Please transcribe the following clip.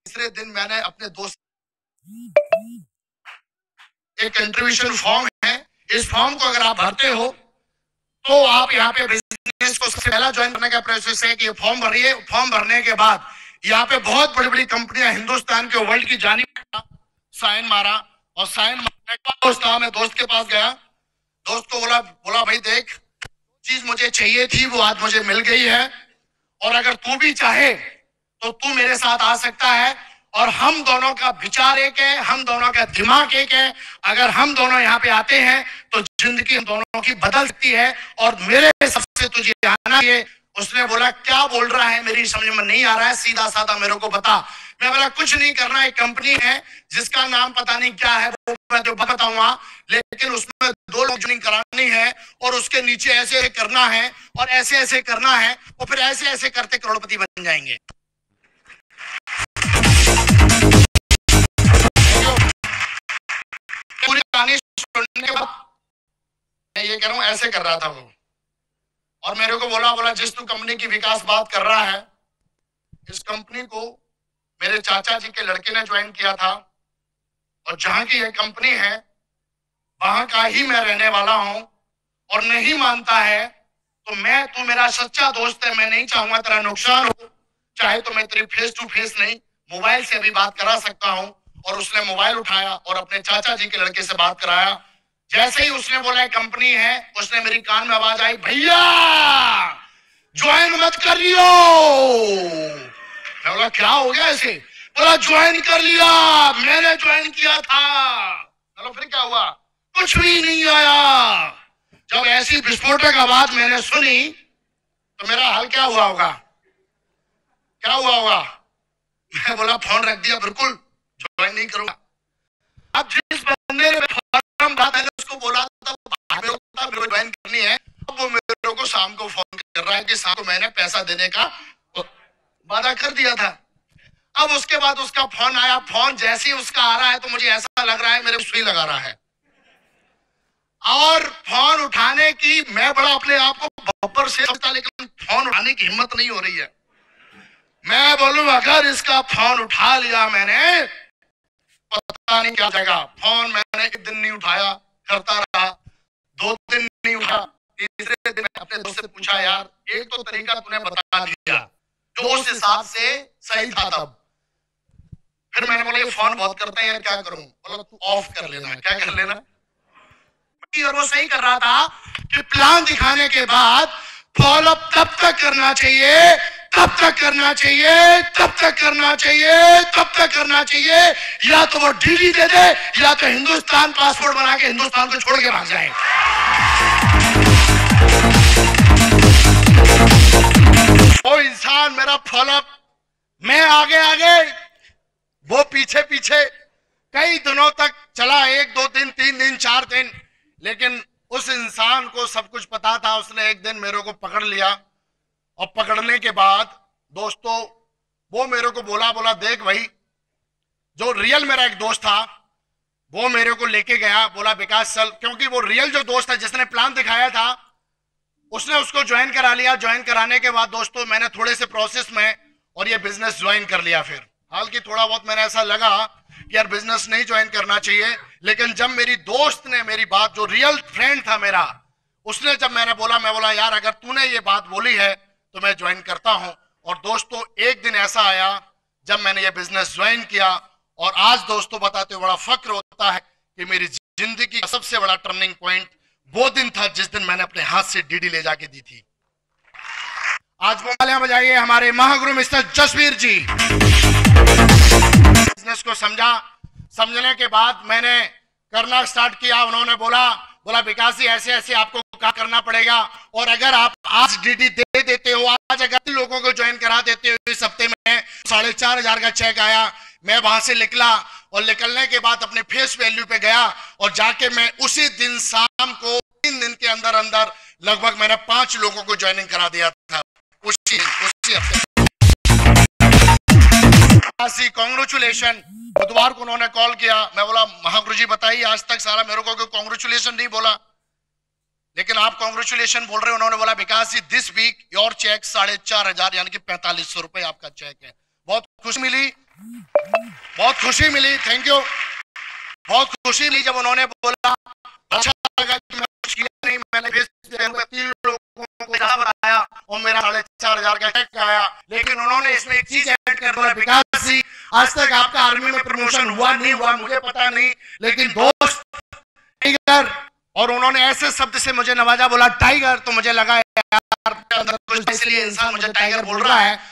तीसरे दिन मैंने अपने दोस्त एक कंट्रीब्यूशन फॉर्म है, इस फॉर्म को अगर आप भरते हो तो आप यहाँ पे बिजनेस को सबसे पहला ज्वाइन करने का प्रोसेस है कि ये फॉर्म भरिए। फॉर्म भरने के बाद यहाँ पे बहुत बड़ी बड़ी कंपनियां हिंदुस्तान के वर्ल्ड की जानी, साइन मारा और साइन मारने के बाद दोस्त मैं दोस्त के पास गया, दोस्त को बोला भाई देख, चीज मुझे चाहिए थी वो आज मुझे मिल गई है और अगर तू भी चाहे तो तू मेरे साथ आ सकता है और हम दोनों का विचार एक है, हम दोनों का दिमाग एक है। अगर हम दोनों यहाँ पे आते हैं तो जिंदगी हम दोनों की बदल सकती है और मेरे हिसाब से तुझे आना चाहिए। उसने बोला क्या बोल रहा है, मेरी समझ में नहीं आ रहा है, सीधा साधा मेरे को बता। मैं बोला कुछ नहीं करना, एक कंपनी है जिसका नाम पता नहीं क्या है, वो मैं तो बताऊंगा, लेकिन उसमें 2 लोग ज्वाइन करानी है और उसके नीचे ऐसे ऐसे करना है और ऐसे ऐसे करना है और फिर ऐसे ऐसे करते करोड़पति बन जाएंगे। पूरी कहानी सुनने के बाद मैं ये कह रहा हूं, ऐसे कर रहा था वो और मेरे को बोला जिस तू कंपनी की विकास बात कर रहा है, इस कंपनी को मेरे चाचा जी के लड़के ने ज्वाइन किया था और जहां की ये कंपनी है वहां का ही मैं रहने वाला हूं और नहीं मानता है तो तू मेरा सच्चा दोस्त है, मैं नहीं चाहूंगा तेरा नुकसान हो, चाहे तो मैं तेरी फेस टू फेस नहीं मोबाइल से भी बात करा सकता हूं। और उसने मोबाइल उठाया और अपने चाचा जी के लड़के से बात कराया। जैसे ही उसने बोला कंपनी है, उसने मेरी कान में आवाज आई, भैया ज्वाइन मत कर लियो। मैं बोला क्या हो गया ऐसे? बोला ज्वाइन कर लिया, मैंने ज्वाइन किया था। चलो फिर क्या हुआ? कुछ भी नहीं आया। जब ऐसी विस्फोटक आवाज मैंने सुनी तो मेरा हाल क्या हुआ होगा? क्या हुआ होगा? मैं बोला फोन रख दिया, बिल्कुल ज्वाइन नहीं करूंगा। अब जिस बंदे ने फॉर्म भरा था उसको बोला था मेरे को ज्वाइन करनी है, अब वो मेरे को शाम को फोन कर रहा है कि शाम को मैंने पैसा देने का वादा कर दिया था। अब उसके बाद उसका फोन आया, फोन जैसे ही उसका आ रहा है तो मुझे ऐसा लग रहा है मेरे सुई लगा रहा है और फोन उठाने की मैं बड़ा अपने आप को बब्बर से समझता, लेकिन फोन उठाने की हिम्मत नहीं हो रही है। मैं बोलूं अगर इसका फोन उठा लिया मैंने, पता नहीं क्या जाएगा। फोन मैंने 1 दिन नहीं उठाया, करता रहा, 2 दिन नहीं उठा, तीसरे दिन अपने दोस्त से पूछा यार एक तो तरीका तूने बता दिया जो उस हिसाब से सही था तब। फिर मैंने बोला ये फोन बहुत करते हैं यार, क्या करूं? बोला तू ऑफ कर लेना। क्या कर लेना? और वो सही कर रहा था कि प्लान दिखाने के बाद फॉलो तब तक करना चाहिए, तब तक करना चाहिए, तब तक करना चाहिए, तब तक करना चाहिए, या तो वो डीडी दे दे या तो हिंदुस्तान पासपोर्ट बना के हिंदुस्तान को छोड़ के भाग जाए। वो इंसान मेरा फॉलो, मैं आगे आगे, वो पीछे पीछे। कई दिनों तक चला, 1 2 दिन 3 दिन 4 दिन, लेकिन उस इंसान को सब कुछ पता था। उसने एक दिन मेरे को पकड़ लिया और पकड़ने के बाद दोस्तों वो मेरे को बोला देख भाई, जो रियल मेरा एक दोस्त था वो मेरे को लेके गया, बोला विकास चल, क्योंकि वो रियल जो दोस्त है जिसने प्लान दिखाया था उसने उसको ज्वाइन करा लिया। ज्वाइन कराने के बाद दोस्तों मैंने थोड़े से प्रोसेस में और ये बिजनेस ज्वाइन कर लिया। फिर हालांकि थोड़ा बहुत मैंने ऐसा लगा कि यार बिजनेस नहीं ज्वाइन करना चाहिए, लेकिन जब मेरी दोस्त ने मेरी बात, जो रियल फ्रेंड था मेरा, उसने जब मैं बोला यार अगर तूने ये बात बोली है तो मैं ज्वाइन करता हूं। और दोस्तों एक दिन ऐसा आया जब मैंने ये बिजनेस ज्वाइन किया और आज दोस्तों बताते हुए बड़ा फक्र होता है कि मेरी जिंदगी का सबसे बड़ा टर्निंग पॉइंट वो दिन था जिस दिन मैंने अपने हाथ से डीडी ले जाके दी थी। आज वो तालियां बजाइए हमारे महागुरु मिस्टर जसवीर जी। बिजनेस को समझने के बाद मैंने करना स्टार्ट किया। उन्होंने बोला विकास जी ऐसे ऐसे आपको क्या करना पड़ेगा, और अगर आप आज डीडी दे देते हो, आज अगर लोगों को ज्वाइन करा देते हो, इस हफ्ते में 4,500 का चेक आया। मैं वहां से निकला और निकलने के बाद अपने फेस वैल्यू पे गया और जाके मैं उसी दिन शाम को 3 दिन के अंदर अंदर लगभग मैंने 5 लोगों को ज्वाइनिंग करा दिया था उसी हफ्ते। कांग्रेचुलेशन। बुधवार को उन्होंने कॉल किया, मैं बोला महागुरु जी बताइए, आज तक सारा मेरे को कांग्रेचुलेशन नहीं बोला, लेकिन आप कांग्रेचुलेशन बोल रहे हो। उन्होंने बोला Vikas ji this week your cheque 4,500 यानी कि 4,500 रुपए आपका चेक है। बहुत खुशी मिली। बहुत खुशी मिली, थैंक यू, बहुत खुशी मिली जब उन्होंने बोला। अच्छा लगा कि मैं कुछ किया नहीं, मैंने फेसबुक 3 लोगों को बताया और मेरा 4,500 का चेक आया। लेकिन उन्होंने इसमें एक चीज ऐड कर बोला, विकास जी आज तक आपका आर्मी में प्रमोशन हुआ नहीं हुआ मुझे पता नहीं, लेकिन दोस्त टाइगर, और उन्होंने ऐसे शब्द से मुझे नवाजा, बोला टाइगर, तो मुझे लगा यार इसलिए इंसान मुझे टाइगर बोल रहा है